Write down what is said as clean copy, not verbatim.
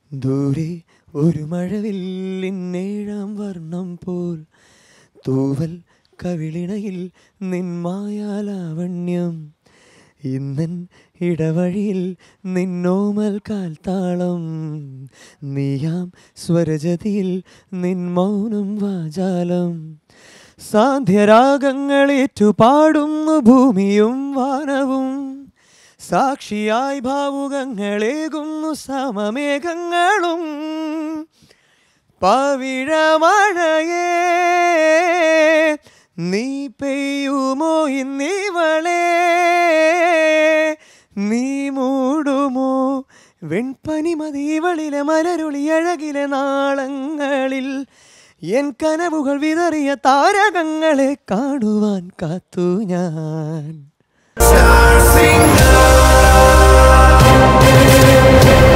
ദൂരെ ഒരു മഴവില്ലിന്നേഴാം വർണ്ണം പോൽ തൂവൽ കവിളിണയിൽ നിന്മായാലാവണ്യം ഇന്നൻ ഇടവഴിയിൽ നിന്നോമൽ കാൽത്താളം നീയാം സ്വരജതിയിൽ നിൻ മൗനം വാചാലം സാന്ധ്യരാഗങ്ങളേറ്റു പാടുന്നു ഭൂമിയും വാനവും സാക്ഷിയായി ഭാവുകങ്ങളേകുന്നു സമമേഘങ്ങളും പവിഴമഴയേ നീ പെയ്യുമോ ഇന്നിവളേ നീ മൂടുമോ വെൺപനിമതിവളിലെ മലരുളി അഴകിലെ നാളങ്ങളിൽ എൻ കനവുകൾ വിതറിയ താരകങ്ങളെ കാണുവാൻ കാത്തു ഞാൻ.